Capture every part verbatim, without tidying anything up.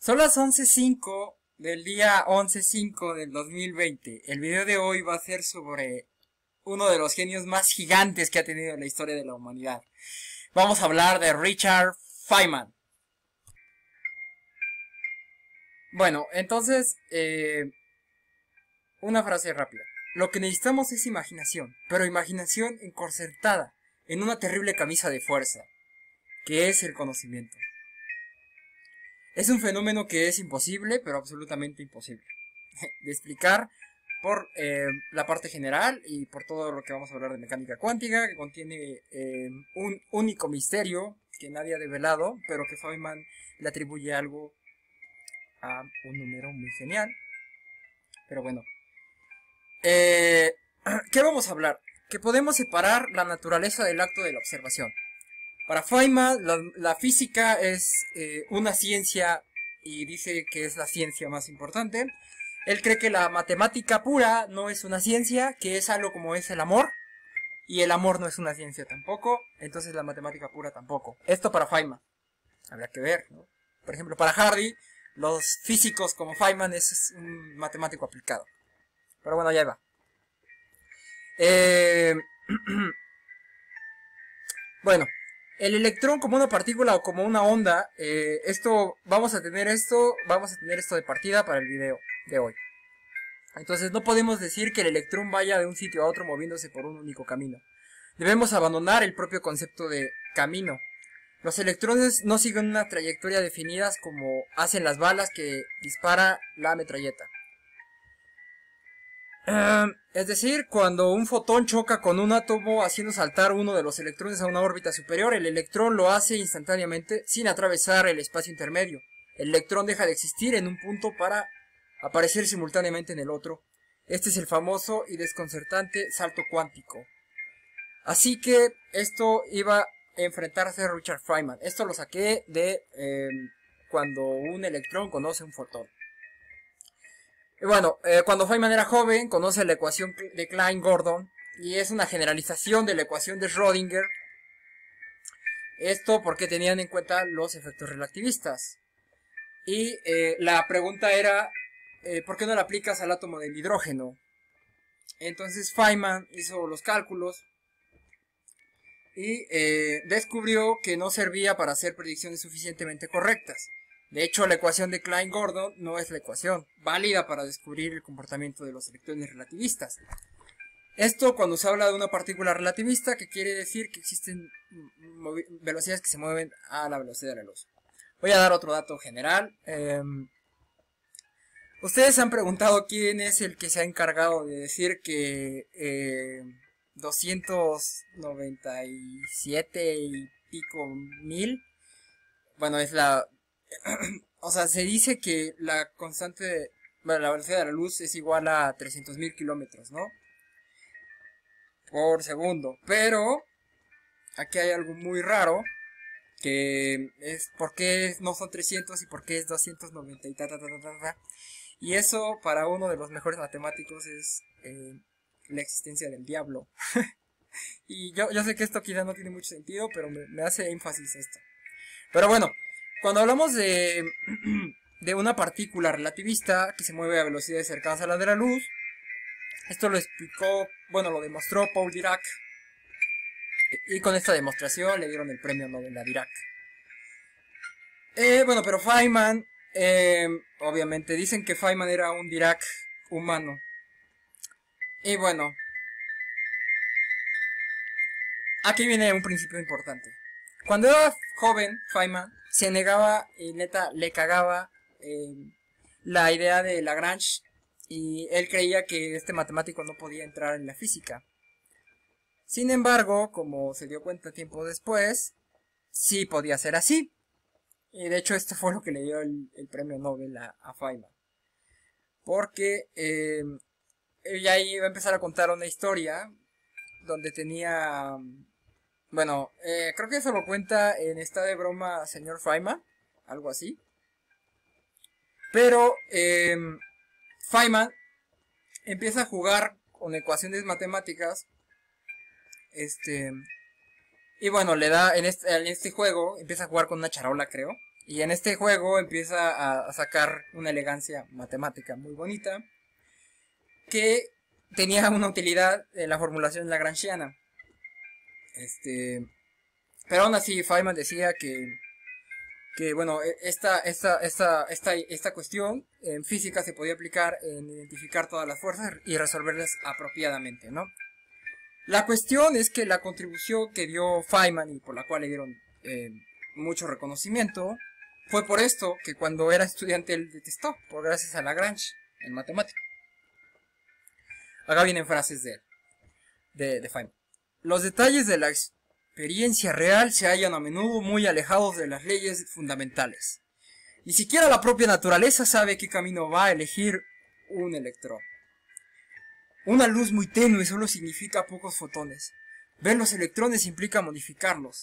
Son las once cinco del día once cinco del dos mil veinte. El video de hoy va a ser sobre uno de los genios más gigantes que ha tenido la historia de la humanidad. Vamos a hablar de Richard Feynman. Bueno, entonces, eh, una frase rápida. Lo que necesitamos es imaginación, pero imaginación encorsetada en una terrible camisa de fuerza, que es el conocimiento. Es un fenómeno que es imposible, pero absolutamente imposible de explicar por eh, la parte general y por todo lo que vamos a hablar de mecánica cuántica, que contiene eh, un único misterio que nadie ha develado, pero que Feynman le atribuye algo a un número muy genial. Pero bueno, eh, ¿qué vamos a hablar? Que podemos separar la naturaleza del acto de la observación. Para Feynman, la, la física es eh, una ciencia y dice que es la ciencia más importante. Él cree que la matemática pura no es una ciencia, que es algo como es el amor. Y el amor no es una ciencia tampoco, entonces la matemática pura tampoco. Esto para Feynman. Habrá que ver, ¿no? Por ejemplo, para Hardy, los físicos como Feynman es un matemático aplicado. Pero bueno, ya va. Eh... bueno. El electrón como una partícula o como una onda, eh, esto, vamos a tener esto, vamos a tener esto de partida para el video de hoy. Entonces no podemos decir que el electrón vaya de un sitio a otro moviéndose por un único camino. Debemos abandonar el propio concepto de camino. Los electrones no siguen una trayectoria definida como hacen las balas que dispara la metralleta. Uh, es decir, cuando un fotón choca con un átomo haciendo saltar uno de los electrones a una órbita superior, el electrón lo hace instantáneamente sin atravesar el espacio intermedio. El electrón deja de existir en un punto para aparecer simultáneamente en el otro. Este es el famoso y desconcertante salto cuántico. Así que esto iba a enfrentarse a Richard Feynman. Esto lo saqué de eh, cuando un electrón conoce un fotón. Y bueno, eh, cuando Feynman era joven, conoce la ecuación de Klein-Gordon, y es una generalización de la ecuación de Schrödinger. Esto porque tenían en cuenta los efectos relativistas. Y eh, la pregunta era, eh, ¿por qué no la aplicas al átomo del hidrógeno? Entonces Feynman hizo los cálculos y eh, descubrió que no servía para hacer predicciones suficientemente correctas. De hecho, la ecuación de Klein-Gordon no es la ecuación válida para descubrir el comportamiento de los electrones relativistas. Esto cuando se habla de una partícula relativista, que quiere decir que existen velocidades que se mueven a la velocidad de la luz. Voy a dar otro dato general. Eh, Ustedes se han preguntado quién es el que se ha encargado de decir que eh, doscientos noventa y siete y pico mil, bueno, es la... o sea, se dice que la constante, de, bueno, la velocidad de la luz es igual a trescientos mil kilómetros, ¿no? Por segundo. Pero aquí hay algo muy raro, que es por qué no son trescientos y por qué es doscientos noventa y ta ta ta ta ta, ta. Y eso para uno de los mejores matemáticos es eh, la existencia del diablo. Y yo, yo sé que esto quizá no tiene mucho sentido, pero me, me hace énfasis esto. Pero bueno, cuando hablamos de, de una partícula relativista que se mueve a velocidades cercanas a la de la luz, esto lo explicó, bueno, lo demostró Paul Dirac, y con esta demostración le dieron el premio Nobel a Dirac. Eh, bueno, pero Feynman, eh, obviamente dicen que Feynman era un Dirac humano. Y bueno, aquí viene un principio importante. Cuando era joven, Feynman se negaba y neta le cagaba eh, la idea de Lagrange, y él creía que este matemático no podía entrar en la física. Sin embargo, como se dio cuenta tiempo después, sí podía ser así. Y de hecho esto fue lo que le dio el, el premio Nobel a, a Feynman. Porque eh, ella iba a empezar a contar una historia donde tenía... Bueno, eh, creo que eso lo cuenta en Está de broma señor Feynman, algo así. Pero eh, Feynman empieza a jugar con ecuaciones matemáticas. Este... Y bueno, le da en este, en este juego, empieza a jugar con una charola, creo. Y en este juego empieza a, a sacar una elegancia matemática muy bonita, que tenía una utilidad en la formulación lagrangiana. Este, pero aún así Feynman decía que, que bueno, esta, esta, esta, esta, esta cuestión en física se podía aplicar en identificar todas las fuerzas y resolverlas apropiadamente, ¿no? La cuestión es que la contribución que dio Feynman y por la cual le dieron eh, mucho reconocimiento fue por esto que cuando era estudiante él detestó, por gracias a Lagrange en matemática. Acá vienen frases de él, de, de Feynman. Los detalles de la experiencia real se hallan a menudo muy alejados de las leyes fundamentales. Ni siquiera la propia naturaleza sabe qué camino va a elegir un electrón. Una luz muy tenue solo significa pocos fotones. Ver los electrones implica modificarlos.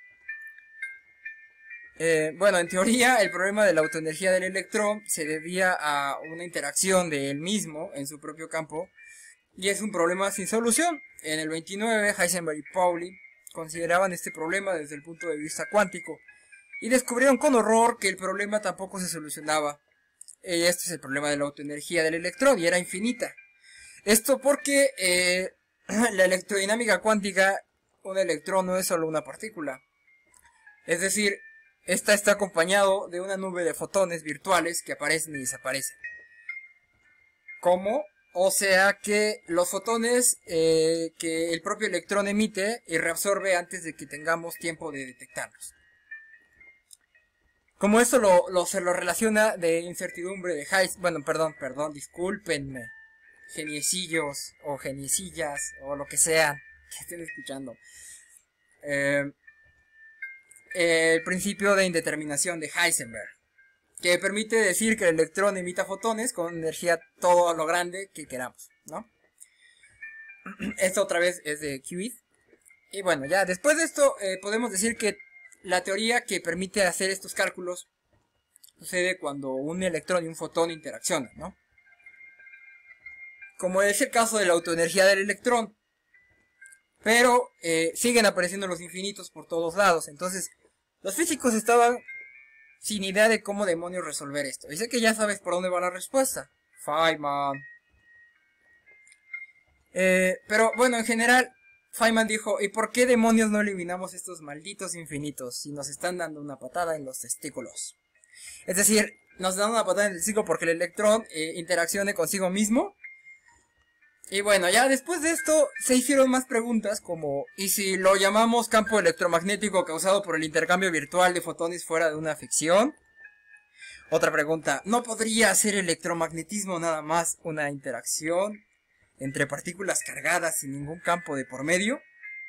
Eh, bueno, en teoría, el problema de la autoenergía del electrón se debía a una interacción de él mismo en su propio campo, y es un problema sin solución. En el veintinueve, Heisenberg y Pauli consideraban este problema desde el punto de vista cuántico, y descubrieron con horror que el problema tampoco se solucionaba. Y este es el problema de la autoenergía del electrón, y era infinita. Esto porque eh, la electrodinámica cuántica, un electrón no es solo una partícula. Es decir, esta está acompañado de una nube de fotones virtuales que aparecen y desaparecen. ¿Cómo? O sea que los fotones eh, que el propio electrón emite y reabsorbe antes de que tengamos tiempo de detectarlos. Como esto lo, lo, se lo relaciona de incertidumbre de Heisenberg, bueno, perdón, perdón, discúlpenme, geniecillos o geniecillas o lo que sea que estén escuchando. Eh, el principio de indeterminación de Heisenberg, que permite decir que el electrón emita fotones con energía todo lo grande que queramos, ¿no? Esto otra vez es de Kuith. Y bueno, ya después de esto eh, podemos decir que la teoría que permite hacer estos cálculos sucede cuando un electrón y un fotón interaccionan, ¿no? Como es el caso de la autoenergía del electrón. Pero eh, siguen apareciendo los infinitos por todos lados. Entonces, los físicos estaban sin idea de cómo demonios resolver esto. Y sé que ya sabes por dónde va la respuesta. Feynman. Eh, pero bueno, en general, Feynman dijo, ¿y por qué demonios no eliminamos estos malditos infinitos si nos están dando una patada en los testículos? Es decir, nos dan una patada en el testículo porque el electrón eh, interaccione consigo mismo. Y bueno, ya después de esto se hicieron más preguntas como, ¿y si lo llamamos campo electromagnético causado por el intercambio virtual de fotones fuera de una ficción? Otra pregunta, ¿no podría ser electromagnetismo nada más una interacción entre partículas cargadas sin ningún campo de por medio?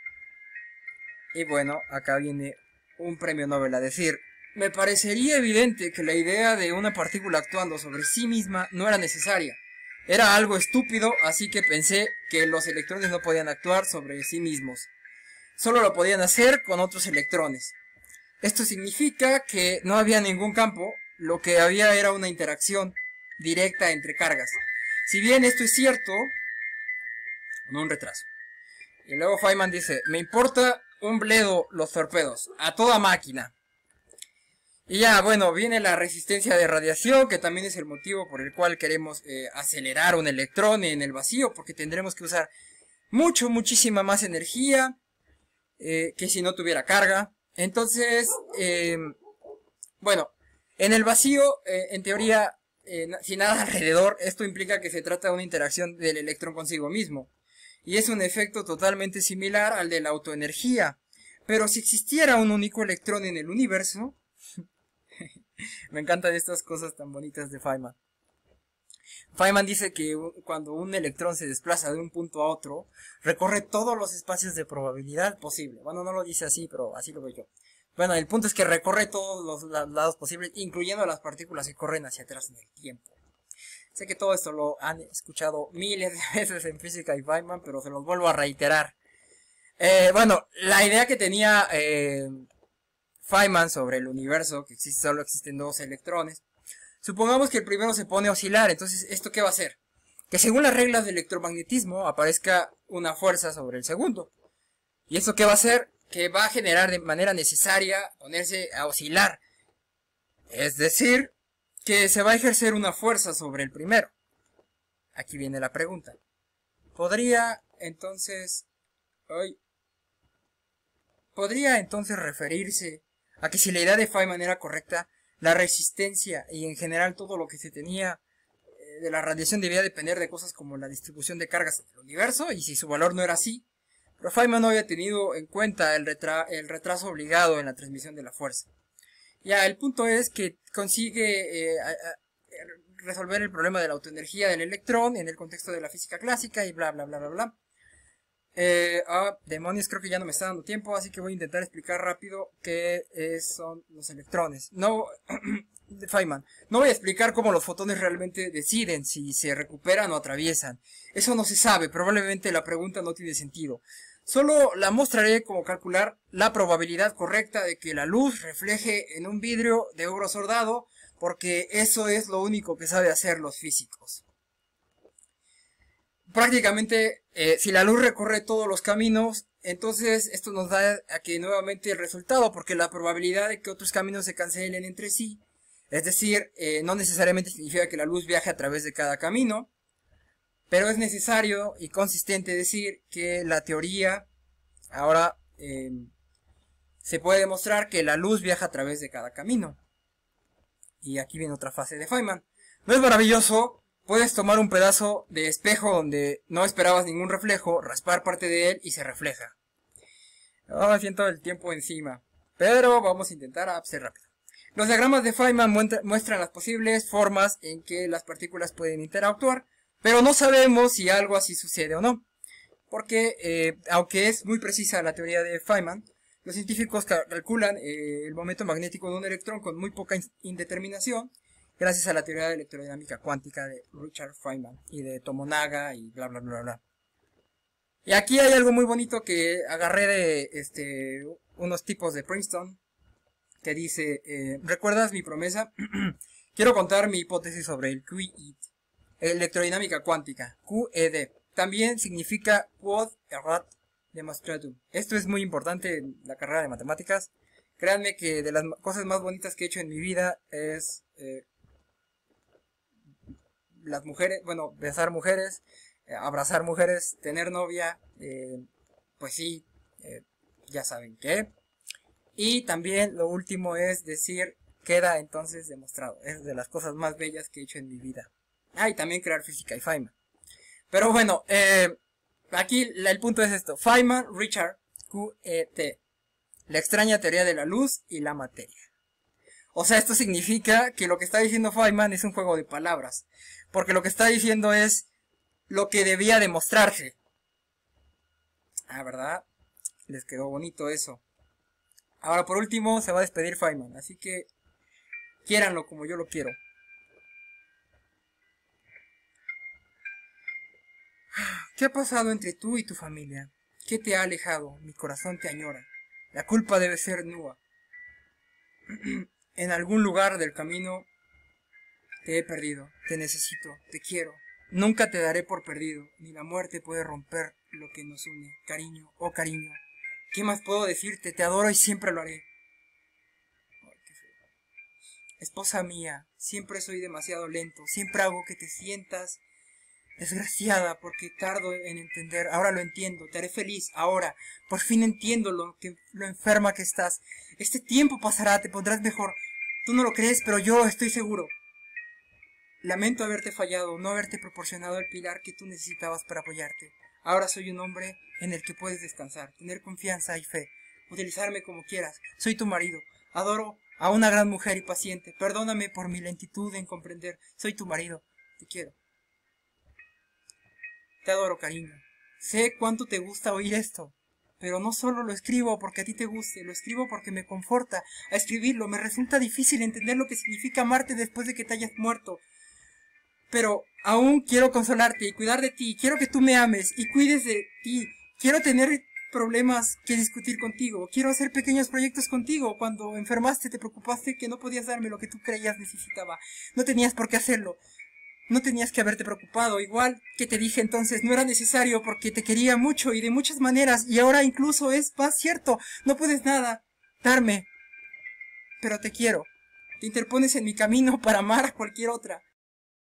Y bueno, acá viene un premio Nobel a decir, me parecería evidente que la idea de una partícula actuando sobre sí misma no era necesaria. Era algo estúpido, así que pensé que los electrones no podían actuar sobre sí mismos. Solo lo podían hacer con otros electrones. Esto significa que no había ningún campo, lo que había era una interacción directa entre cargas. Si bien esto es cierto, no un retraso. Y luego Feynman dice, me importa un bledo los torpedos, a toda máquina. Y ya, bueno, viene la resistencia de radiación, que también es el motivo por el cual queremos eh, acelerar un electrón en el vacío, porque tendremos que usar mucho, muchísima más energía eh, que si no tuviera carga. Entonces, eh, bueno, en el vacío, eh, en teoría, eh, sin nada alrededor, esto implica que se trata de una interacción del electrón consigo mismo. Y es un efecto totalmente similar al de la autoenergía. Pero si existiera un único electrón en el universo... Me encantan estas cosas tan bonitas de Feynman. Feynman dice que cuando un electrón se desplaza de un punto a otro, recorre todos los espacios de probabilidad posible. Bueno, no lo dice así, pero así lo veo yo. Bueno, el punto es que recorre todos los lados posibles, incluyendo las partículas que corren hacia atrás en el tiempo. Sé que todo esto lo han escuchado miles de veces en física y Feynman, pero se los vuelvo a reiterar. Eh, bueno, la idea que tenía... Eh, Feynman sobre el universo, que existe, solo existen dos electrones. Supongamos que el primero se pone a oscilar, entonces ¿esto qué va a hacer? Que según las reglas del electromagnetismo aparezca una fuerza sobre el segundo. ¿Y esto qué va a hacer? Que va a generar de manera necesaria ponerse a oscilar. Es decir, que se va a ejercer una fuerza sobre el primero. Aquí viene la pregunta. ¿Podría entonces... Ay, ¿Podría entonces referirse a que si la idea de Feynman era correcta, la resistencia y en general todo lo que se tenía eh, de la radiación debía depender de cosas como la distribución de cargas del universo, y si su valor no era así? Pero Feynman no había tenido en cuenta el, retra el retraso obligado en la transmisión de la fuerza. Ya, el punto es que consigue eh, a, a, resolver el problema de la autoenergía del electrón en el contexto de la física clásica y bla bla bla bla bla. Eh, ah, demonios, creo que ya no me está dando tiempo, así que voy a intentar explicar rápido qué es, son los electrones. No, Feynman, no voy a explicar cómo los fotones realmente deciden si se recuperan o atraviesan. Eso no se sabe, probablemente la pregunta no tiene sentido. Solo la mostraré como calcular la probabilidad correcta de que la luz refleje en un vidrio de oro soldado, porque eso es lo único que sabe hacer los físicos. Prácticamente, eh, si la luz recorre todos los caminos, entonces esto nos da aquí nuevamente el resultado, porque la probabilidad de que otros caminos se cancelen entre sí, es decir, eh, no necesariamente significa que la luz viaje a través de cada camino, pero es necesario y consistente decir que la teoría, ahora eh, se puede demostrar que la luz viaja a través de cada camino. Y aquí viene otra fase de Feynman. ¿No es maravilloso? Puedes tomar un pedazo de espejo donde no esperabas ningún reflejo, raspar parte de él y se refleja. Oh, siento el tiempo encima, pero vamos a intentar ser rápido. Los diagramas de Feynman muestran las posibles formas en que las partículas pueden interactuar, pero no sabemos si algo así sucede o no. Porque, eh, aunque es muy precisa la teoría de Feynman, los científicos calculan eh, el momento magnético de un electrón con muy poca indeterminación, gracias a la teoría de electrodinámica cuántica de Richard Feynman y de Tomonaga y bla bla bla bla. Y aquí hay algo muy bonito que agarré de este, unos tipos de Princeton, que dice, eh, ¿recuerdas mi promesa? Quiero contar mi hipótesis sobre el Q E D, electrodinámica cuántica, Q E D. También significa Quod Erat Demonstratum. Esto es muy importante en la carrera de matemáticas. Créanme que de las cosas más bonitas que he hecho en mi vida es eh, las mujeres, bueno, besar mujeres, eh, abrazar mujeres, tener novia, eh, pues sí, eh, ya saben qué. Y también lo último es decir, queda entonces demostrado. Es de las cosas más bellas que he hecho en mi vida. Ah, y también crear física y Feynman. Pero bueno, eh, aquí la, el punto es esto. Feynman, Richard, Q E D. La extraña teoría de la luz y la materia. O sea, esto significa que lo que está diciendo Feynman es un juego de palabras. Porque lo que está diciendo es lo que debía demostrarse. Ah, ¿verdad? Les quedó bonito eso. Ahora, por último, se va a despedir Feynman. Así que, quiéranlo como yo lo quiero. ¿Qué ha pasado entre tú y tu familia? ¿Qué te ha alejado? Mi corazón te añora. La culpa debe ser nua. En algún lugar del camino te he perdido. Te necesito. Te quiero. Nunca te daré por perdido. Ni la muerte puede romper lo que nos une. Cariño, oh cariño. ¿Qué más puedo decirte? Te adoro y siempre lo haré. Ay, qué feo. Esposa mía, siempre soy demasiado lento. Siempre hago que te sientas desgraciada porque tardo en entender. Ahora lo entiendo. Te haré feliz. Ahora. Por fin entiendo lo, que, lo enferma que estás. Este tiempo pasará. Te pondrás mejor. Tú no lo crees, pero yo estoy seguro. Lamento haberte fallado. No haberte proporcionado el pilar que tú necesitabas para apoyarte. Ahora soy un hombre en el que puedes descansar. Tener confianza y fe. Utilizarme como quieras. Soy tu marido. Adoro a una gran mujer y paciente. Perdóname por mi lentitud en comprender. Soy tu marido. Te quiero. Te adoro, cariño. Sé cuánto te gusta oír esto, pero no solo lo escribo porque a ti te guste, lo escribo porque me conforta. A escribirlo me resulta difícil entender lo que significa amarte después de que te hayas muerto. Pero aún quiero consolarte y cuidar de ti. Quiero que tú me ames y cuides de ti. Quiero tener problemas que discutir contigo. Quiero hacer pequeños proyectos contigo. Cuando enfermaste te preocupaste que no podías darme lo que tú creías necesitaba. No tenías por qué hacerlo. No tenías que haberte preocupado, igual que te dije entonces, no era necesario porque te quería mucho y de muchas maneras, y ahora incluso es más cierto, no puedes nada darme, pero te quiero. Te interpones en mi camino para amar a cualquier otra.